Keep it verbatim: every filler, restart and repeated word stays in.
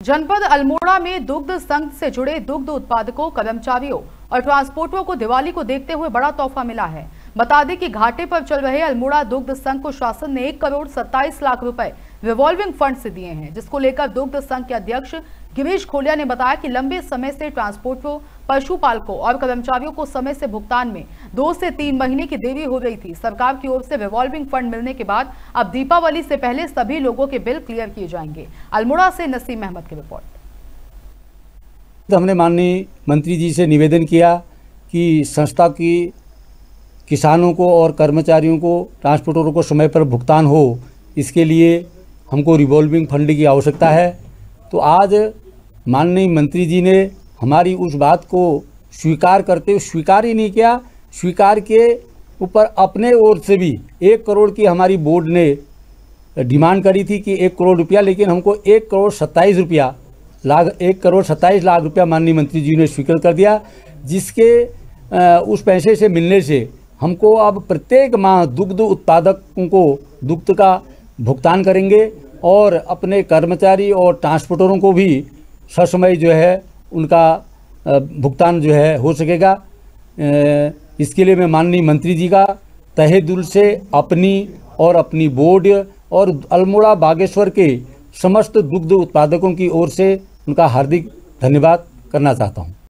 जनपद अल्मोड़ा में दुग्ध संघ से जुड़े दुग्ध उत्पादकों, कर्मचारियों और ट्रांसपोर्टरों को दिवाली को देखते हुए बड़ा तोहफा मिला है। बता दें कि घाटे पर चल रहे अल्मोड़ा दुग्ध संघ को शासन ने एक करोड़ सत्ताईस लाख रुपए रिवॉल्विंग फंड से दिए हैं, जिसको लेकर दुग्ध संघ के अध्यक्ष गिरीश खोलिया ने बताया कि लंबे समय से ट्रांसपोर्टरों, पशुपालकों और कर्मचारियों को समय से भुगतान में दो से तीन महीने की देरी हो रही थी। सरकार की ओर से रिवॉल्विंग फंड मिलने के बाद अब दीपावली से पहले सभी लोगों के बिल क्लियर किए जाएंगे। अल्मोड़ा से नसीम अहमद की रिपोर्ट। हमने माननीय मंत्री जी से निवेदन किया कि संस्था की किसानों को और कर्मचारियों को, ट्रांसपोर्टरों को समय पर भुगतान हो, इसके लिए हमको रिवॉल्विंग फंड की आवश्यकता है। तो आज माननीय मंत्री जी ने हमारी उस बात को स्वीकार करते हुए, स्वीकार ही नहीं किया, स्वीकार के ऊपर अपने ओर से भी एक करोड़ की हमारी बोर्ड ने डिमांड करी थी कि एक करोड़ रुपया, लेकिन हमको एक करोड़ सत्ताईस रुपया लाख एक करोड़ सत्ताईस लाख रुपया माननीय मंत्री जी ने स्वीकार कर दिया, जिसके उस पैसे से मिलने से हमको अब प्रत्येक माह दुग्ध उत्पादकों को दुग्ध का भुगतान करेंगे और अपने कर्मचारी और ट्रांसपोर्टरों को भी ससमय जो है उनका भुगतान जो है हो सकेगा। इसके लिए मैं माननीय मंत्री जी का तहे दिल से अपनी और अपनी बोर्ड और अल्मोड़ा बागेश्वर के समस्त दुग्ध उत्पादकों की ओर से उनका हार्दिक धन्यवाद करना चाहता हूं।